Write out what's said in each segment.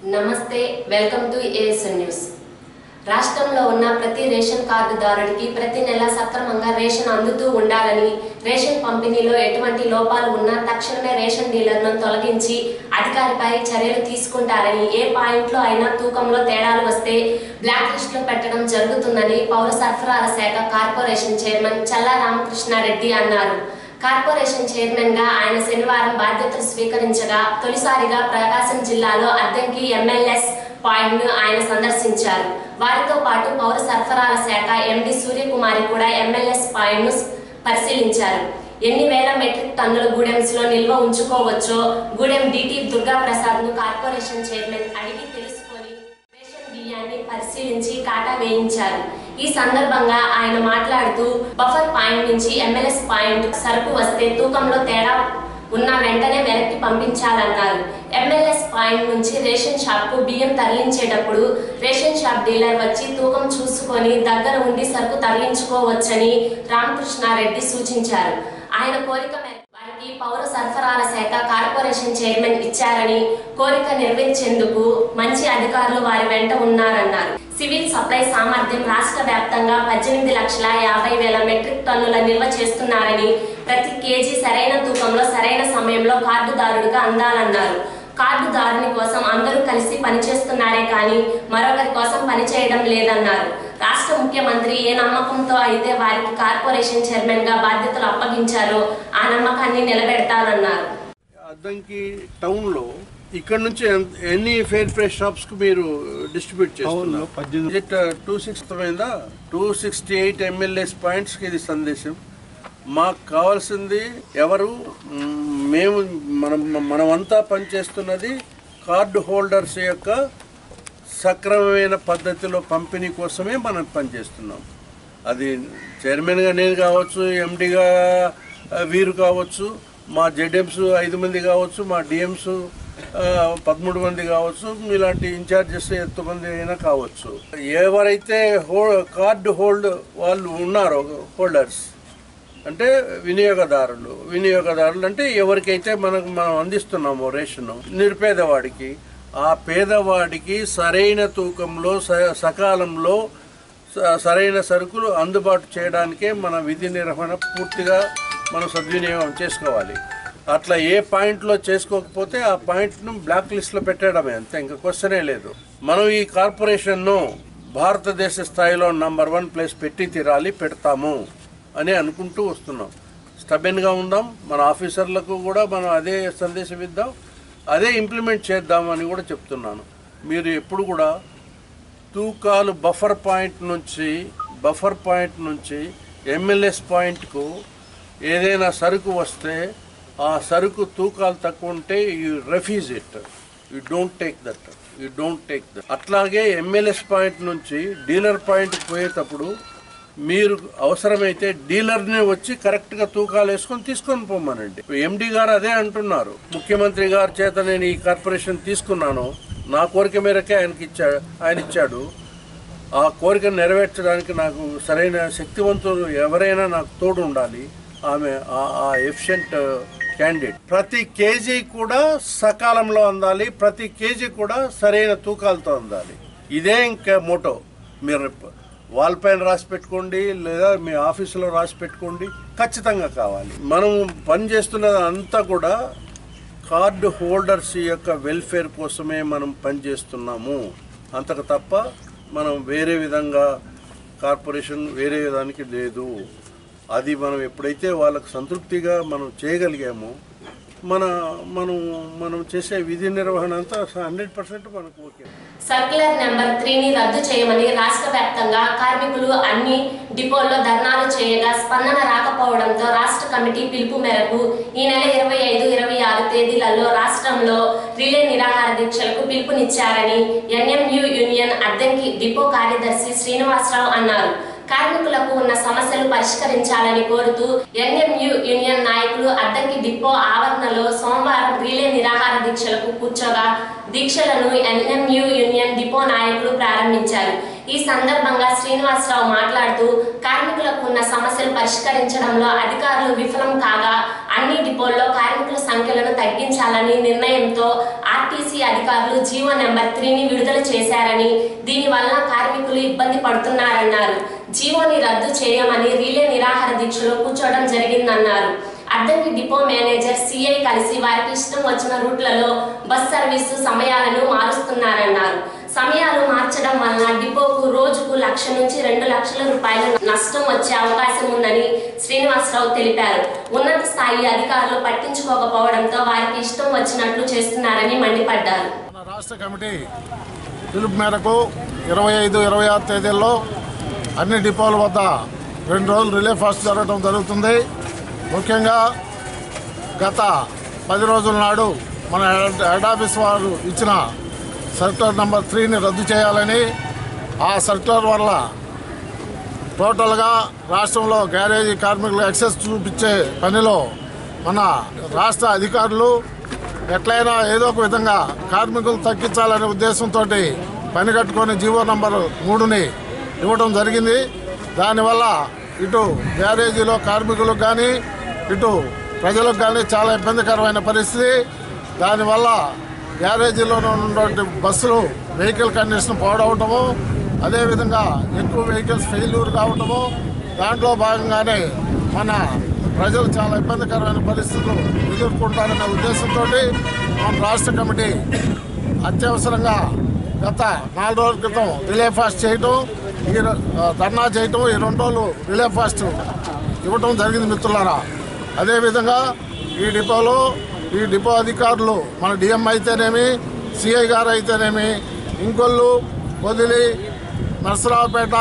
నమస్తే welcome to ASN news. రాష్ట్రంలో ఉన్న ప్రతి రేషన్ కార్డుదారుడికి ప్రతి నెల సక్రమంగా రేషన్ అందుతూ ఉండాలని, రేషన్ పంపిణీలో ఎటువంటి లోపాలు ఉన్నా తక్షణమే రేషన్ డీలర్ను తొలగించి అధికారిపై చర్యలు తీసుకుంటారని, ఏ పాయింట్లో అయినా తూకంలో తేడాలు వస్తే బ్లాక్ లిస్టులో పెట్టడం జరుగుతుందని పౌర సరఫరాల శాఖ కార్పొరేషన్ చైర్మన్ చల్లా రామకృష్ణారెడ్డి అన్నారు. కార్పొరేషన్ చైర్మన్ గా ఆయన శనివారం బాధ్యతలు స్వీకరించగా తొలిసారిగా ప్రకాశం జిల్లాలో అద్దంకి ఎంఎల్ఎస్ పాయింట్ ను ఆయన సందర్శించారు. వారితో పాటు పౌర సరఫరాల శాఖ ఎండి సూర్యకుమారి కూడా ఎంఎల్ఎస్ పాయింట్ ను పరిశీలించారు. ఎన్ని వేల మెట్రిక్ టన్నుల గూడెంస్ లో నిల్వ ఉంచుకోవచ్చో గూడెం డిటి దుర్గా ప్రసాద్ ను కార్పొరేషన్ చైర్మన్ అడిగి తెలుసుకొని రేషన్ బియ్యాన్ని పరిశీలించి కాటా వేయించారు. ఈ సందర్భంగా ఆయన మాట్లాడుతూ బఫర్ పాయింట్ నుంచి ఎంఎల్ఎస్ పాయింట్ సరుకు వస్తే తూకంలో తేడా ఉన్న వెంటనే వెనక్కి పంపించాలన్నారు. ఎంఎల్ఎస్ పాయింట్ నుంచి రేషన్ షాప్ కు బియ్యం తరలించేటప్పుడు రేషన్ షాప్ డీలర్ వచ్చి తూకం చూసుకొని దగ్గర ఉండి సరుకు తరలించుకోవచ్చని రామకృష్ణారెడ్డి సూచించారు. ఆయన కోరిక మేరకు వారికి పౌర సరఫరాల శాఖ కార్పొరేషన్ చైర్మన్ ఇచ్చారని, కోరిక నెరవేర్చేందుకు మంచి అధికారులు వారి వెంట ఉన్నారన్నారు. సివిల్ సప్లై సామర్థ్యం రాష్ట్ర వ్యాప్తంగా 18,50,000 మెట్రిక్ టన్నుల నిల్వ చేస్తున్నారని, ప్రతి కేజీ సరైన తూకంలో సరైన సమయంలో కార్డుదారుడిగా అందాలన్నారు. కార్డుదారుని కోసం అందరూ కలిసి పనిచేస్తున్నారే కానీ మరొకరి కోసం పనిచేయడం లేదన్నారు. రాష్ట్ర ముఖ్యమంత్రి ఏ నమ్మకంతో అయితే వారికి కార్పొరేషన్ చైర్మన్ గా బాధ్యతలు అప్పగించారో ఆ నమ్మకాన్ని నిలబెడతానన్నారు. అద్దంకి టౌన్ లో ఇక్కడ నుంచి ఎన్ని ఫెయిర్ ప్రైస్ షాప్స్ కు మీరు డిస్ట్రిబ్యూట్ చేస్తున్నారు? 268 ఎంఎల్ఎస్ పాయింట్స్ కి ఇది సందేశం. మాకు కావాల్సింది ఎవరు? మేము మనమంతా పనిచేస్తున్నది కార్డు హోల్డర్స్ యొక్క సక్రమమైన పద్ధతిలో పంపిణీ కోసమే మనం పనిచేస్తున్నాం. అది చైర్మన్గా నేను కావచ్చు, ఎండిగా వీరు కావచ్చు, మా జెడ్ఎంస్ 5 మంది కావచ్చు, మా డిఎంస్ 13 మంది కావచ్చు, ఇలాంటి ఇన్ఛార్జెస్ ఎంతమంది అయినా కావచ్చు. ఎవరైతే కార్డు వాళ్ళు ఉన్నారో హోల్డర్స్ అంటే వినియోగదారులు అంటే ఎవరికైతే మనం అందిస్తున్నామో రేషన్ నిరుపేదవాడికి, ఆ పేదవాడికి సరైన తూకంలో సకాలంలో సరైన సరుకులు అందుబాటు చేయడానికే మన విధి నిర్వహణ పూర్తిగా మనం సద్వినియోగం చేసుకోవాలి. అట్లా ఏ పాయింట్లో చేసుకోకపోతే ఆ పాయింట్ను బ్లాక్ లిస్ట్లో పెట్టడమే, అంతే, ఇంకా క్వశ్చనే లేదు. మనం ఈ కార్పొరేషన్ను భారతదేశ స్థాయిలో నంబర్ 1 ప్లేస్ పెట్టి తీరాలి, పెడతాము అని అనుకుంటూ వస్తున్నాం. స్టబెన్గా ఉందాం, మన ఆఫీసర్లకు కూడా మనం అదే సందేశం ఇద్దాం, అదే ఇంప్లిమెంట్ చేద్దాం అని కూడా చెప్తున్నాను. మీరు ఎప్పుడు కూడా తూకాలు బఫర్ పాయింట్ నుంచి ఎంఎల్ఎస్ పాయింట్కు ఏదైనా సరుకు వస్తే ఆ సరుకు తూకాలు తక్కువ ఉంటే you refuse it, you don't take that. అట్లాగే ఎంఎల్ఎస్ పాయింట్ నుంచి డీలర్ పాయింట్కి పోయేటప్పుడు మీరు అవసరమైతే డీలర్నే వచ్చి కరెక్ట్గా తూకాలు వేసుకొని తీసుకొని పోమనండి. ఎండి గారు అదే అంటున్నారు. ముఖ్యమంత్రి గారి చేత నేను ఈ కార్పొరేషన్ తీసుకున్నాను, నా కోరిక మేరకే ఆయన ఇచ్చాడు. ఆ కోరిక నెరవేర్చడానికి నాకు సరైన శక్తివంతులు ఎవరైనా నాకు తోడు ఉండాలి. ఆమె ఆ ఎఫిషియెంట్ క్యాండిడేట్. ప్రతి కేజీ కూడా సకాలంలో అందాలి, ప్రతి కేజీ కూడా సరైన తూకాలతో అందాలి. ఇదే ఇంకా మోటో. మీరు వాల్ పైన రాసి పెట్టుకోండి, లేదా మీ ఆఫీసులో రాసి పెట్టుకోండి, ఖచ్చితంగా కావాలి. మనం పనిచేస్తున్నది అంతా కూడా కార్డు హోల్డర్స్ యొక్క వెల్ఫేర్ కోసమే మనం పనిచేస్తున్నాము. అంతకు తప్ప మనం వేరే విధంగా కార్పొరేషన్ వేరే విధానికి లేదు. అది మనం ఎప్పుడైతే వాళ్ళకు సంతృప్తిగా మనం చేయగలిగామో మనం చేసే విధి నిర్వహణ అంతా 100% మనకు ఓకే. సర్క్యులర్ నెంబర్ 3ని రద్దు చేయమని రాష్ట్ర వ్యాప్తంగా కార్మికులు అన్ని డిపోల్లో ధర్నాలు చేయగా స్పందన రాకపోవడంతో రాష్ట్ర కమిటీ పిలుపు మేరకు ఈ నెల 25, 26 తేదీలలో రాష్ట్రంలో రిలే నిరాహార దీక్షలకు పిలుపునిచ్చారని ఎన్ఎంయు యూనియన్ అద్దంకి డిపో కార్యదర్శి శ్రీనివాసరావు అన్నారు. కార్మికులకు ఉన్న సమస్యలు పరిష్కరించాలని కోరుతూ ఎన్ఎంయు యూనియన్ నాయకులు అద్దంకి డిపో ఆవరణలో సోమవారం రిలే నిరాహార దీక్షలకు కూర్చోగా దీక్షలను ఎన్ఎంయు యూనియన్ డిపో నాయకులు ప్రారంభించారు. ఈ సందర్భంగా శ్రీనివాసరావు మాట్లాడుతూ కార్మికులకు ఉన్న సమస్యలు పరిష్కరించడంలో అధికారులు విఫలం కాగా అన్ని డిపోల్లో కార్మికుల సంఖ్యలను తగ్గించాలని నిర్ణయంతో ఆ ఆర్టీసీ అధికారులు జీవో నెంబర్ 3ని విడుదల చేశారని దీనివల్ల కార్మికులు ఇబ్బంది పడుతున్నారన్నారు. జీవోని రద్దు చేయమని రిలే నిరాహార దీక్షలో కూర్చోవడం జరిగిందన్నారు. అద్దంకి డిపో మేనేజర్ సిఐ కలిసి వారికి ఇష్టం వచ్చిన రూట్లలో బస్ సర్వీసు సమయాలను మారుస్తున్నారన్నారు. సమయాలు మార్చడం వలన డిపోకు రోజుకు 1,00,000 నుంచి 2 లక్షల రూపాయల నష్టం వచ్చే అవకాశం ఉందని శ్రీనివాసరావు తెలిపారు. ఉన్నత స్థాయి అధికారులు పట్టించుకోకపోవడంతో వారికి ఇష్టం వచ్చినట్లు చేస్తున్నారని మండిపడ్డారు. రాష్ట్ర కమిటీ పిలుపు మేరకు 25, 26 తేదీల్లో అన్ని డిపోల వద్ద 2 రోజులు రిలే ఫాస్ట్ జరగడం జరుగుతుంది. ముఖ్యంగా గత 10 రోజుల నాడు మన హెడ్ ఆఫీస్ వారు ఇచ్చిన సర్క్యులర్ నెంబర్ 3ని రద్దు చేయాలని, ఆ సర్క్యులర్ వల్ల టోటల్గా రాష్ట్రంలో గ్యారేజీ కార్మికులు ఎక్సెస్ చూపించే పనిలో మన రాష్ట్ర అధికారులు ఎట్లయినా ఏదో ఒక విధంగా కార్మికులు తగ్గించాలనే ఉద్దేశంతో పని కట్టుకొని జీవో నెంబర్ 3ని ఇవ్వడం జరిగింది. దానివల్ల ఇటు గ్యారేజీలో కార్మికులకు కానీ ఇటు ప్రజలకు కానీ చాలా ఇబ్బందికరమైన పరిస్థితి. దానివల్ల గ్యారేజీలో ఉన్నటువంటి బస్సులు వెహికల్ కండిషన్ పాడవటము, అదేవిధంగా ఎక్కువ వెహికల్స్ ఫెయిల్యూర్ కావటము, దాంట్లో భాగంగానే మన ప్రజలు చాలా ఇబ్బందికరమైన పరిస్థితులు ఎదుర్కొంటారనే ఉద్దేశంతో మన రాష్ట్ర కమిటీ అత్యవసరంగా గత 4 రోజుల క్రితం రిలే ఫాస్ట్ చేయటం, ధర్నా చేయటం, ఈ 2 రోజులు రిలే ఫాస్ట్ ఇవ్వటం జరిగింది మిత్రులారా. అదేవిధంగా ఈ డిపో అధికారులు మన డిఎం అయితేనేమి, సిఐ గారు అయితేనేమి, ఇంకొల్లు, పొదిలి, నర్సరావుపేట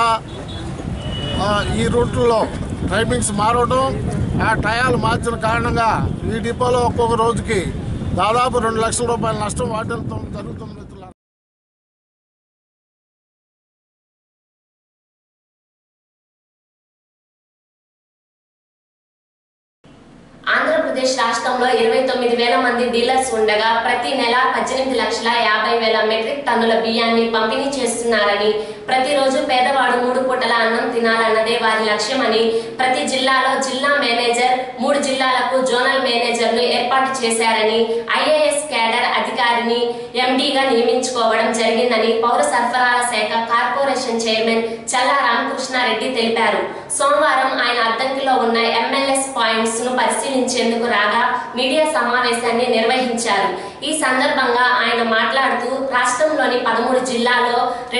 ఈ రూట్లలో టైమింగ్స్ మారడం, ఆ టయాలు మార్చిన కారణంగా ఈ డిపోలో ఒక్కొక్క రోజుకి దాదాపు 2 లక్షల రూపాయల నష్టం వాటిల్లడం జరుగుతుంది. ఆంధ్రప్రదేశ్ రాష్ట్రంలో 29,000 మంది డీలర్స్ ఉండగా ప్రతి నెల 18,50,000 మెట్రిక్ టన్నుల బియ్యాన్ని పంపిణీ చేస్తున్నారని, ప్రతిరోజు పేదవాడు 3 పూటల అన్నం తినాలన్నదే వారి లక్ష్యమని ప్రతి జిల్లాలో జిల్లా మేనేజర్, 3 జిల్లాలకు జోనల్ మేనేజర్లు ఏర్పాటు చేశారని, ఐఏఎస్ క్యాడర్ అధికారిని ఎండీగా నియమించుకోవడం జరిగిందని పౌర సరఫరాల శాఖ కార్పొరేషన్ చైర్మన్ చల్లా రామకృష్ణారెడ్డి తెలిపారు. సోమవారం ఆయన అద్దంకిలో ఉన్న ఎంఎల్ఎస్ పాయింట్స్ ను పరిశీలించేందుకు రాగా మీడియా సమావేశాన్ని నిర్వహించారు. ఈ సందర్భంగా ఆయన మాట్లాడుతూ రాష్ట్రంలోని 13 జిల్లాల్లో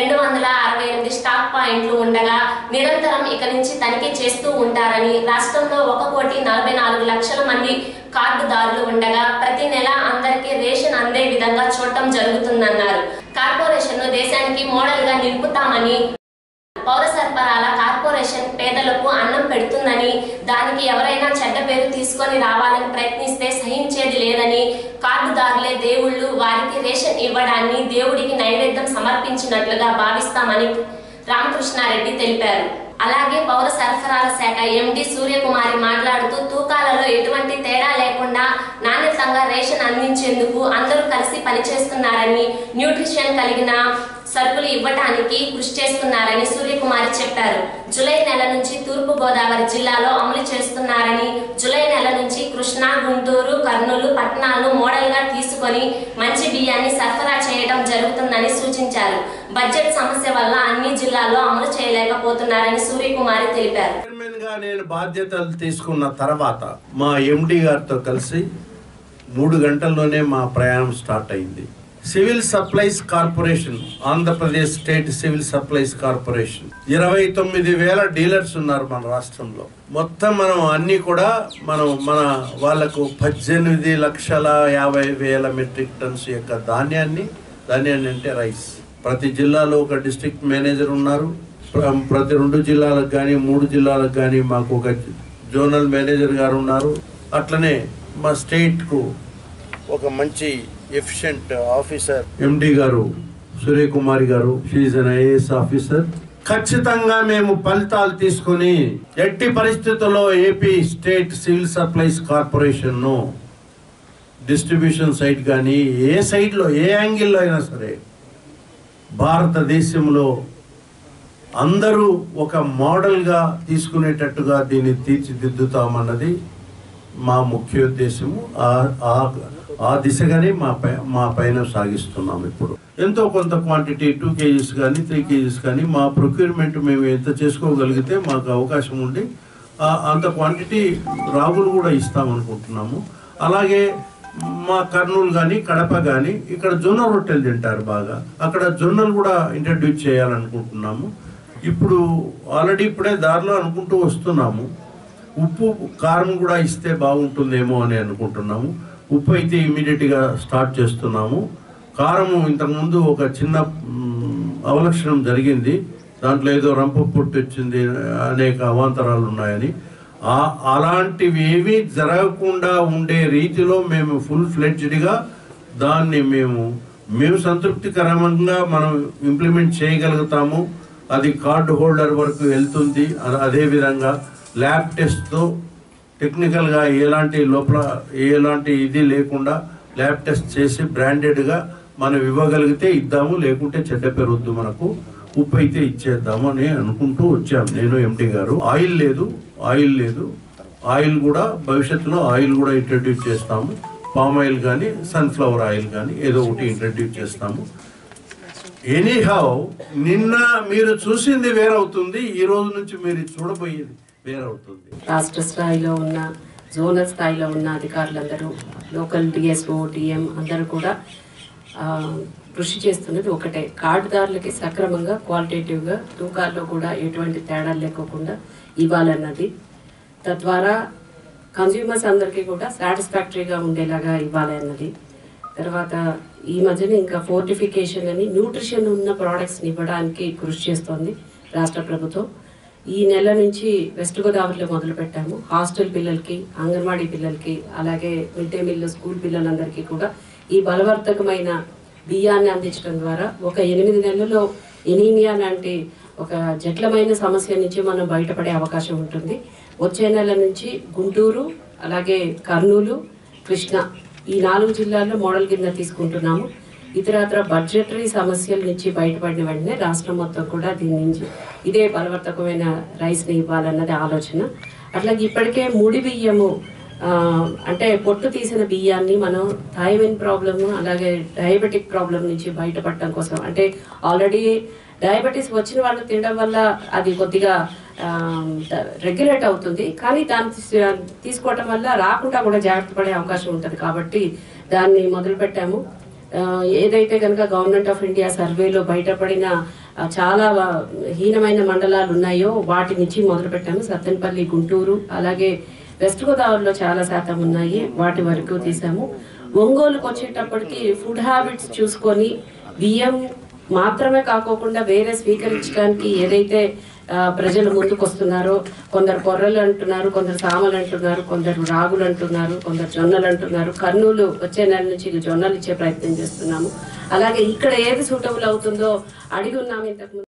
268 స్టాక్ పాయింట్లు ఉండగా నిరంతరం ఇక నుంచి తనిఖీ చేస్తూ ఉంటారని, రాష్ట్రంలో 1,44,00,000 మంది కార్డుదారులు ఉండగా ప్రతి నెల అందరికీ రేషన్ అందే విధంగా చూడటం జరుగుతుందన్నారు. కార్పొరేషన్ ను దేశానికి మోడల్ గా నిలుపుతామని, పౌర సరఫరాల కార్పొరేషన్ పేదలకు అన్నం పెడుతుందని, దానికి ఎవరైనా చెడ్డ పేరు తీసుకొని రావాలని ప్రయత్నిస్తే సహించేది లేదని, కార్డుదారులే దేవుళ్ళు, వారికి రేషన్ ఇవ్వడాన్ని దేవుడికి నైవేద్యం సమర్పించినట్లుగా భావిస్తామని రామకృష్ణారెడ్డి తెలిపారు. అలాగే పౌర సరఫరాల శాఖ ఎండి సూర్యకుమారి మాట్లాడుతూ తూకాలలో ఎటువంటి తేడా లేకుండా నాణ్యతంగా రేషన్ అందించేందుకు అందరూ కలిసి పనిచేస్తున్నారని, న్యూట్రిషన్ కలిగిన సరుకులు ఇవ్వడానికి కృషి చేస్తున్నారని సూర్యకుమారి చెప్పారు. జూలై నెల నుంచి తూర్పు గోదావరి జిల్లాలో అమలు చేస్తున్నారని, జూలై నెల నుంచి కృష్ణా, గుంటూరు, కర్నూలు పట్టణాలను మోడల్ గా తీసుకొని మంచి బియ్యాన్ని సరఫరా చేయడం జరుగుతుందని సూచించారు. బడ్జెట్ సమస్య వల్ల అన్ని జిల్లాల్లో అమలు చేయలేకపోతున్నారని సూర్యకుమారి తెలిపారు. చైర్మన్ గా నేను బాధ్యతలు తీసుకున్న తర్వాత మా ఎండి గారితో కలిసి 3 గంటల్లోనే మా ప్రయాణం స్టార్ట్ అయింది. Civil supplies corporation, Andhra Pradesh state civil supplies corporation 29,000 dealers ఉన్నారు మన రాష్ట్రంలో. మొత్తం మనం అన్ని కూడా మన వాళ్లకు 18,50,000 మెట్రిక్ టన్స్ యొక్క ధాన్యాన్ని అంటే రైస్, ప్రతి జిల్లాలో ఒక డిస్ట్రిక్ట్ మేనేజర్ ఉన్నారు. ప్రతి 2 జిల్లాలకు కానీ 3 జిల్లాలకు కానీ మాకు ఒక జోనల్ మేనేజర్ గారు ఉన్నారు. అట్లనే మా స్టేట్కు ఒక మంచి ఎఫిషియెంట్ ఆఫీసర్ ఎండి గారు సూర్యకుమారి గారు, షీఈస్ అన్ ఐఏఎస్ ఆఫీసర్. ఖచ్చితంగా మేము ఫలితాలు తీసుకుని ఎట్టి పరిస్థితుల్లో AP state civil supplies corporation ను డిస్ట్రిబ్యూషన్ సైడ్ కానీ ఏ సైడ్లో ఏ యాంగిల్లో అయినా సరే భారతదేశంలో అందరూ ఒక మోడల్గా తీసుకునేటట్టుగా దీన్ని తీర్చిదిద్దుతామన్నది మా ముఖ్యోద్దేశము. ఆ దిశగానే మా పైన సాగిస్తున్నాం. ఇప్పుడు ఎంతో కొంత క్వాంటిటీ 2 kgs కానీ 3 kgs కానీ మా ప్రొక్యూర్మెంట్ మేము ఎంత చేసుకోగలిగితే మాకు అవకాశం ఉండి అంత క్వాంటిటీ రాగులు కూడా ఇస్తామనుకుంటున్నాము. అలాగే మా కర్నూలు కానీ కడప కానీ ఇక్కడ జొన్న రొట్టెలు తింటారు బాగా, అక్కడ జొన్నలు కూడా ఇంట్రడ్యూస్ చేయాలనుకుంటున్నాము. ఇప్పుడు ఆల్రెడీ ఇప్పుడే దారిలో అనుకుంటూ వస్తున్నాము. ఉప్పు కారం కూడా ఇస్తే బాగుంటుందేమో అని అనుకుంటున్నాము. ఉప్పు అయితే ఇమీడియట్గా స్టార్ట్ చేస్తున్నాము. కారము ఇంతకుముందు ఒక చిన్న అవలక్షణం జరిగింది, దాంట్లో ఏదో రంప పుట్టి వచ్చింది, అనేక అవాంతరాలు ఉన్నాయని. అలాంటివి ఏవి జరగకుండా ఉండే రీతిలో మేము ఫుల్ ఫ్లెడ్జ్డ్గా దాన్ని మేము సంతృప్తికరంగా మనం ఇంప్లిమెంట్ చేయగలుగుతాము. అది కార్డు హోల్డర్ వరకు వెళ్తుంది. అదేవిధంగా ల్యాబ్ టెస్ట్తో టెక్నికల్గా ఎలాంటి ఇది లేకుండా ల్యాబ్ టెస్ట్ చేసి బ్రాండెడ్గా మనం ఇవ్వగలిగితే ఇద్దాము, లేకుంటే చెడ్డ పెరగద్దు, మనకు ఉప్పు అయితే ఇచ్చేద్దాము అని అనుకుంటూ వచ్చాము. నేను ఎండి గారు ఆయిల్ లేదు ఆయిల్ కూడా భవిష్యత్తులో ఆయిల్ కూడా ఇంట్రడ్యూస్ చేస్తాము. పామ్ ఆయిల్ కానీ సన్ఫ్లవర్ ఆయిల్ కానీ ఏదో ఒకటి ఇంట్రడ్యూస్ చేస్తాము. ఎనీహౌ నిన్న మీరు చూసింది వేరవుతుంది, ఈ రోజు నుంచి మీరు చూడబోయేది వేరవుతుంది. రాష్ట్ర స్థాయిలో ఉన్న జోనల్ స్థాయిలో ఉన్న అధికారులందరూ, లోకల్ డిఎస్ఓ డిఎం అందరూ కూడా కృషి చేస్తున్నది ఒకటే, కార్డుదారులకి సక్రమంగా క్వాలిటేటివ్గా తూకాల్లో కూడా ఎటువంటి తేడాలు లేకోకుండా ఇవ్వాలన్నది. తద్వారా కన్జ్యూమర్స్ అందరికీ కూడా సాటిస్ఫాక్టరీగా ఉండేలాగా ఇవ్వాలి అన్నది. తర్వాత ఈ మధ్యన ఇంకా ఫోర్టిఫికేషన్ అని న్యూట్రిషన్ ఉన్న ప్రోడక్ట్స్ని ఇవ్వడానికి కృషి చేస్తోంది రాష్ట్ర ప్రభుత్వం. ఈ నెల నుంచి వెస్ట్ గోదావరిలో మొదలు పెట్టాము. హాస్టల్ పిల్లలకి, అంగన్వాడీ పిల్లలకి, అలాగే మిడ్ డే మీల్ స్కూల్ పిల్లలందరికీ కూడా ఈ బలవర్ధకమైన బియ్యాన్ని అందించడం ద్వారా ఒక 8 నెలల్లో ఎనీమియా లాంటి ఒక జటిలమైన సమస్య నుంచి మనం బయటపడే అవకాశం ఉంటుంది. వచ్చే నెల నుంచి గుంటూరు, అలాగే కర్నూలు, కృష్ణా ఈ 4 జిల్లాల్లో మోడల్ కింద తీసుకుంటున్నాము. ఇతరత్ర బడ్జెటరీ సమస్యల నుంచి బయటపడిన వెంటనే రాష్ట్రం మొత్తం కూడా దీని నుంచి ఇదే బలవర్ధకమైన రైస్ని ఇవ్వాలన్నది ఆలోచన. అట్లాగే ఇప్పటికే ముడి బియ్యము అంటే పొట్టు తీసిన బియ్యాన్ని మనం థైరాయిడ్ ప్రాబ్లమ్, అలాగే డయాబెటిక్ ప్రాబ్లం నుంచి బయటపడటం కోసం, అంటే ఆల్రెడీ డయాబెటీస్ వచ్చిన వాళ్ళు తినడం వల్ల అది కొద్దిగా రెగ్యులేట్ అవుతుంది, కానీ దాన్ని తీసుకోవటం వల్ల రాకుండా కూడా జాగ్రత్త పడే అవకాశం ఉంటుంది. కాబట్టి దాన్ని మొదలు పెట్టాము. ఏదైతే కనుక గవర్నమెంట్ ఆఫ్ ఇండియా సర్వేలో బయటపడిన చాలా హీనమైన మండలాలు ఉన్నాయో వాటి నుంచి మొదలు పెట్టాము. సత్తెనపల్లి, గుంటూరు, అలాగే వెస్ట్ గోదావరిలో చాలా శాతం ఉన్నాయి, వాటి వరకు తీసాము. ఒంగోలుకు వచ్చేటప్పటికి ఫుడ్ హ్యాబిట్స్ చూసుకొని బియ్యం మాత్రమే కాకోకుండా వేరే స్వీకరించడానికి ఏదైతే ప్రజలు ముందుకు వస్తున్నారో, కొందరు కొర్రలు అంటున్నారు, కొందరు సామలు అంటున్నారు, కొందరు రాగులు అంటున్నారు, కొందరు జొన్నలు అంటున్నారు. కర్నూలు వచ్చే నెల నుంచి జొన్నలు ఇచ్చే ప్రయత్నం చేస్తున్నాము. అలాగే ఇక్కడ ఏది సూటబుల్ అవుతుందో అడిగి ఉన్నాము ఇంతకుముందు.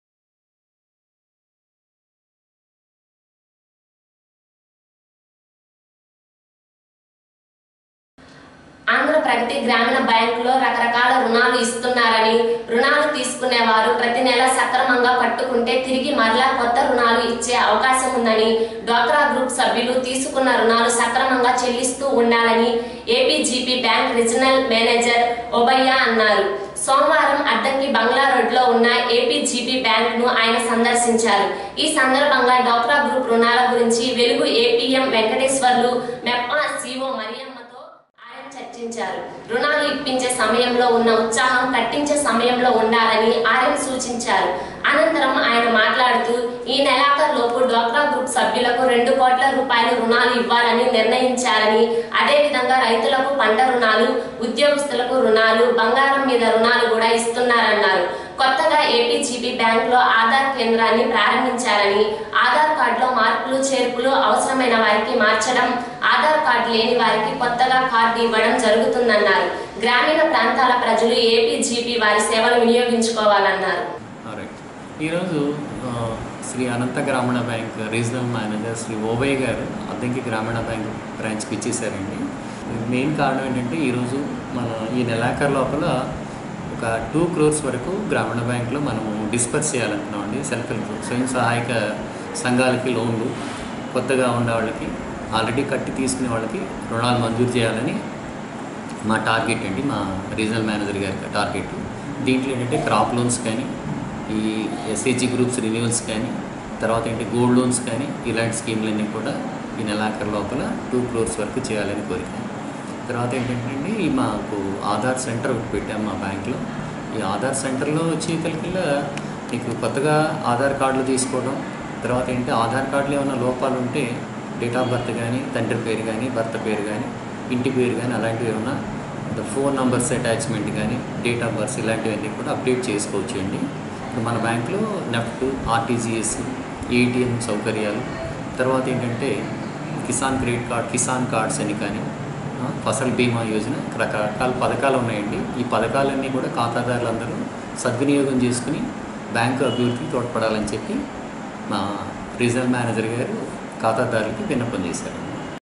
ఆంధ్ర ప్రగతి గ్రామీణ బ్యాంకులో రకరకాల రుణాలు ఇస్తున్నారని, రుణాలు తీసుకునేవారు ప్రతి నెల సక్రమంగా కట్టుకుంటే తిరిగి మరలా కొత్త రుణాలు ఇచ్చే అవకాశం ఉందని, డ్వాక్రా గ్రూప్ సభ్యులు తీసుకున్న రుణాలు సక్రమంగా చెల్లిస్తూ ఉండాలని APGP bank regional manager Obayya అన్నారు. సోమవారం అద్దంకి బంగ్లా రోడ్లో ఉన్న ఏపీజీపీ బ్యాంక్ ను ఆయన సందర్శించారు. ఈ సందర్భంగా డ్వాక్రా గ్రూప్ రుణాల గురించి వెలుగు ఏపీఎం వెంకటేశ్వర్లు, మెప్పా సిఓ మరియమ్మతో ఆయన చర్చించారు. రుణాలు ఇప్పించే సమయంలో ఉన్న ఉత్సాహం కట్టించే సమయంలో ఉండాలని ఆయన సూచించారు. అనంతరం ఆయన మాట్లాడుతూ ఈ నెలాఖరులోపు డ్వాక్రా గ్రూప్ సభ్యులకు 2 కోట్ల రూపాయల రుణాలు ఇవ్వాలని నిర్ణయించారని, అదేవిధంగా రైతులకు పంట రుణాలు, ఉద్యోగస్తులకు రుణాలు, బంగారం మీద రుణాలు కూడా ఇస్తున్నారన్నారు. కొత్తగా ఏపీజీపీ బ్యాంక్ లో ఆధార్ కేంద్రాన్ని ప్రారంభించారని, ఆధార్ కార్డులో మార్పులు చేర్పులు అవసరమైన వారికి మార్చడం, ఆధార్ కార్డు లేని వారికి కొత్తగా కార్డు ఇవ్వడం జరుగుతుందన్నారు. గ్రామీణ ప్రాంతాల ప్రజలు ఏపీజీపీ వారి సేవలు వినియోగించుకోవాలన్నారు. ఈరోజు Shri Anantha Grameena bank regional manager Shri Obayya గారు అద్దంకి గ్రామీణ బ్యాంక్ బ్రాంచ్కి ఇచ్చేసారండి. మెయిన్ కారణం ఏంటంటే ఈరోజు మన ఈ నెలాఖరు లోపల ఒక 2 crores వరకు గ్రామీణ బ్యాంకులో మనము డిస్పర్స్ చేయాలనుకున్నామండి. సెల్ఫ్ హెల్ప్ గ్రూప్ స్వయం సహాయక సంఘాలకి లోన్లు, కొత్తగా ఉన్న వాళ్ళకి, ఆల్రెడీ కట్టి తీసుకునే వాళ్ళకి రుణాలు మంజూరు చేయాలని మా టార్గెట్ అండి, మా రీజనల్ మేనేజర్ గారి టార్గెట్. దీంట్లో ఏంటంటే క్రాప్ లోన్స్ కానీ, ఈ ఎస్హెచ్జి గ్రూప్స్ రిన్యూవల్స్ కానీ, తర్వాత ఏంటి గోల్డ్ లోన్స్ కానీ, ఇలాంటి స్కీమ్లన్నీ కూడా ఈ నెలాఖరు లోపల 2 crores వరకు చేయాలని కోరిక. తర్వాత ఏంటంటే మాకు ఆధార్ సెంటర్ ఒకటి పెట్టాము మా బ్యాంక్లో. ఈ ఆధార్ సెంటర్లో వచ్చేకల్లా మీకు కొత్తగా ఆధార్ కార్డులు తీసుకోవడం, తర్వాత ఏంటి ఆధార్ కార్డులో ఏమైనా లోపాలు ఉంటే డేట్ ఆఫ్ బర్త్ కానీ, తండ్రి పేరు కానీ, భర్త పేరు కానీ, ఇంటి పేరు కానీ అలాంటివి ఏమైనా, ఫోన్ నంబర్స్ అటాచ్మెంట్ కానీ, డేట్ ఆఫ్ బర్త్ ఇలాంటివన్నీ కూడా అప్డేట్ చేసుకోవచ్చు అండి. ఇప్పుడు మన బ్యాంక్లో నెఫ్ట్, ఆర్టీజీఎస్, ఏటీఎం సౌకర్యాలు, తర్వాత ఏంటంటే Kisan credit card, Kisan cards అని కానీ, ఫసల్ బీమా యోజన, రకరకాల పథకాలు ఉన్నాయండి. ఈ పథకాలన్నీ కూడా ఖాతాదారులందరూ సద్వినియోగం చేసుకుని బ్యాంకు అభివృద్ధికి తోడ్పడాలని చెప్పి మా రీజనల్ మేనేజర్ గారు ఖాతాదారులకి విన్నపం చేశారు.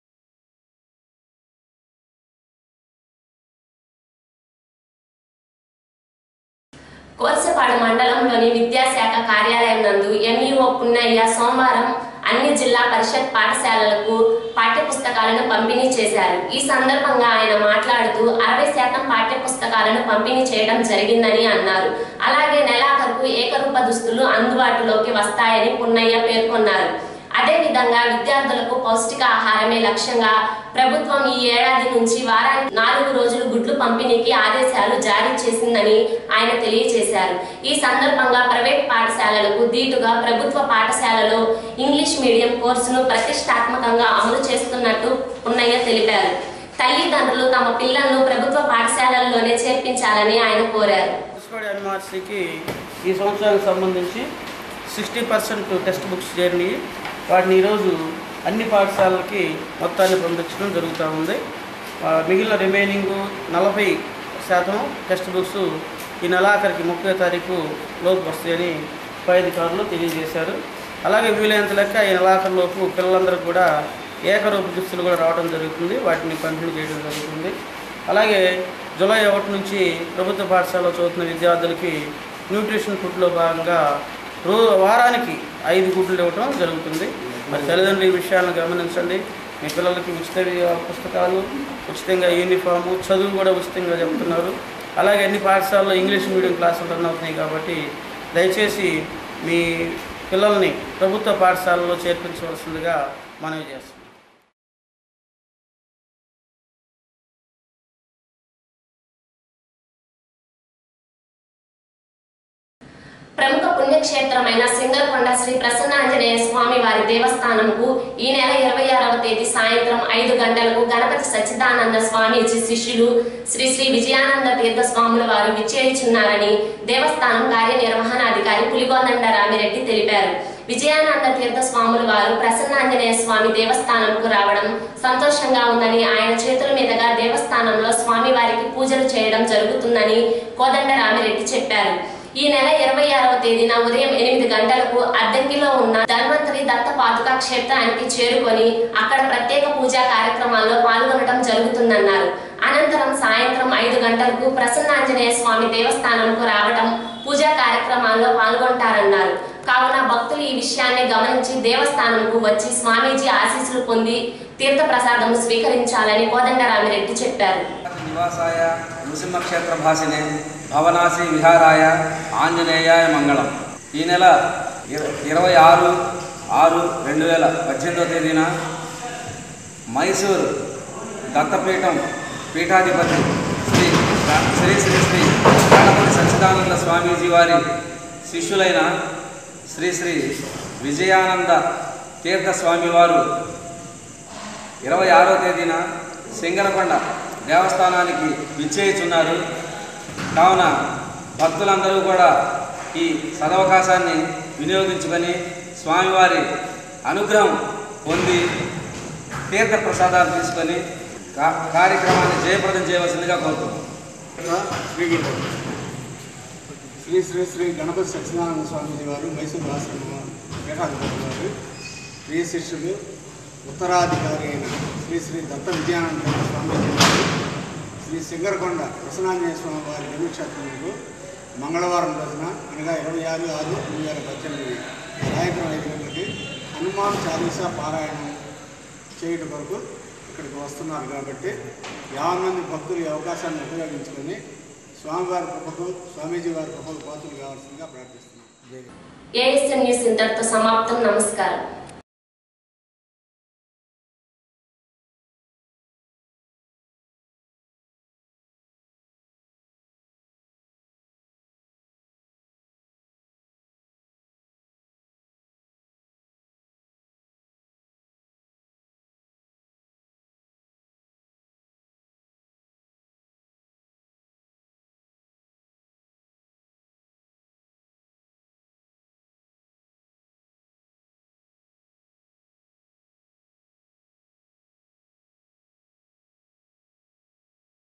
కోర్సపాడు మండలంలోని విద్యాశాఖ కార్యాలయం నందు ఎంఈఓ పున్నయ్య సోమవారం అన్ని జిల్లా పరిషత్ పాఠశాలలకు పాఠ్యపుస్తకాలను పంపిణీ చేశారు. ఈ సందర్భంగా ఆయన మాట్లాడుతూ 60% పాఠ్యపుస్తకాలను పంపిణీ చేయడం జరిగిందని అన్నారు. అలాగే నెలాఖరుకు ఏకరూప దుస్తులు అందుబాటులోకి వస్తాయని పున్నయ్య పేర్కొన్నారు. అదేవిధంగా విద్యార్థులకు పౌష్టిక ఆహారమే లక్ష్యంగా ప్రభుత్వం ఈ ఏడాది నుంచి వారానికి 4 రోజులు గుడ్లు పంపిణీకి ఆదేశాలు జారీ చేసిందని ఆయన తెలియజేశారు. ఈ సందర్భంగా ప్రైవేట్ పాఠశాలలకు దీటుగా ప్రభుత్వ పాఠశాలలో ఇంగ్లీష్ మీడియం కోర్సును ప్రతిష్టాత్మకంగా అమలు చేస్తున్నట్టు పున్నయ్య తెలిపారు. తల్లిదండ్రులు తమ పిల్లలను ప్రభుత్వ పాఠశాలల్లోనే చేర్పించాలని ఆయన కోరారు. ఈ సంవత్సరానికి సంబంధించి 60% టెక్స్ట్ బుక్స్ చేరినాయి. వాటిని ఈరోజు అన్ని పాఠశాలలకి మొత్తాన్ని పంపించడం జరుగుతూ ఉంది. మిగిలిన రిమైనింగ్ 40% టెక్స్ట్ బుక్స్ ఈ నెలాఖరికి 30వ తారీఖు లోపు వస్తాయని పై అధికారులు తెలియజేశారు. అలాగే వీలైనంత లెక్క ఈ నెలాఖరులోపు పిల్లలందరూ కూడా ఏకరూప దుస్తులు కూడా రావడం జరుగుతుంది. వాటిని పంపిణీ చేయడం జరుగుతుంది. అలాగే జూలై 1 నుంచి ప్రభుత్వ పాఠశాలలో చదువుతున్న విద్యార్థులకి న్యూట్రిషన్ ఫుడ్లో భాగంగా వారానికి 5 గుడ్లు ఇవ్వడం జరుగుతుంది. మరి తల్లిదండ్రులు ఈ విషయాలను గమనించండి. మీ పిల్లలకి ఉచిత పుస్తకాలు, ఉచితంగా యూనిఫాము, చదువు కూడా ఉచితంగా చెప్తున్నారు. అలాగే అన్ని పాఠశాలలో ఇంగ్లీష్ మీడియం క్లాసులు రన్ అవుతున్నాయి కాబట్టి దయచేసి మీ పిల్లల్ని ప్రభుత్వ పాఠశాలలో చేర్పించవలసిందిగా మనవి చేస్తున్నాం. ప్రముఖ పుణ్యక్షేత్రమైన సింగరకొండ శ్రీ ప్రసన్నాంజనేయ స్వామి వారి దేవస్థానంకు ఈ నెల 26వ తేదీ సాయంత్రం 5 గంటలకు గణపతి సచ్చిదానంద స్వామీజీ శిష్యులు శ్రీ శ్రీ విజయానంద తీర్థ స్వాముల వారు విచ్చేయుచున్నారని దేవస్థానం కార్యనిర్వహణాధికారి పులిగొందండ రామిరెడ్డి తెలిపారు. విజయానంద తీర్థ స్వాముల వారు ప్రసన్నాంజనేయ స్వామి దేవస్థానంకు రావడం సంతోషంగా ఉందని, ఆయన చేతుల మీదుగా దేవస్థానంలో స్వామివారికి పూజలు చేయడం జరుగుతుందని కోదండ రామిరెడ్డి చెప్పారు. ఈ నెల 26వ తేదీన ఉదయం 8 గంటలకు అద్దంకిలో ఉన్న ధన్వంతరి దత్త పాదుకా క్షేత్రానికి చేరుకొని అక్కడ ప్రత్యేక పూజా కార్యక్రమాల్లో పాల్గొనడం జరుగుతుందన్నారు. అనంతరం సాయంత్రం 5 గంటలకు ప్రసన్నాంజనేయ స్వామి దేవస్థానంకు రావడం, పూజా కార్యక్రమాల్లో పాల్గొంటారన్నారు. కావున భక్తులు ఈ విషయాన్ని గమనించి దేవస్థానంకు వచ్చి స్వామీజీ ఆశీస్సులు పొంది తీర్థ ప్రసాదం స్వీకరించాలని కోదండ రామిరెడ్డి చెప్పారు. నివాసాయ నృసింహక్షేత్ర భాసినే భవనాసి విహారాయ ఆంజనేయాయ మంగళం. ఈ నెల 26/6/2018 తేదీన మైసూరు దత్తపీఠం పీఠాధిపతి శ్రీ శ్రీ శ్రీ గణపతి సచ్చిదానంద స్వామీజీ వారి శిష్యులైన శ్రీ శ్రీ విజయానంద తీర్థ స్వామి వారు 26వ తేదీన సింగరకొండ దేవస్థానానికి విచ్చేయుచున్నారు. కావున భక్తులందరూ కూడా ఈ సదవకాశాన్ని వినియోగించుకొని స్వామివారి అనుగ్రహం పొంది తీర్థ ప్రసాదాలు తీసుకొని కార్యక్రమాన్ని జయప్రదం చేయవలసిందిగా కోరుతున్నాం. శ్రీ శ్రీ శ్రీ గణపతి సత్యనారాయణ స్వామీజీ వారు మైసూరు ఆశ్రమం పీఠాధిపతి వారు ప్రియ శిష్యులు ఉత్తరాధికారి అయిన శ్రీ శ్రీ దత్త విజయానంద స్వామీజీ వారు శ్రీ సింగరకొండ ప్రసన్నాంజనేయ స్వామి వారి జన్మక్షేత్రంలో మంగళవారం రోజున అనగా 26/6/2018 సాయంత్రం 5 గంటలకి హనుమాన్ చాలీసా పారాయణం చేయడం కొరకు ఇక్కడికి వస్తున్నారు కాబట్టి 50 మంది భక్తులు ఈ అవకాశాన్ని ఉపయోగించుకొని స్వామివారి కృపకు స్వామీజీ వారి కృపకు పాత్రలు కావాల్సిందిగా ప్రార్థిస్తున్నాం. ఏఎస్ఎన్ న్యూస్ ఇంతటితో సమాప్తం. నమస్కారం.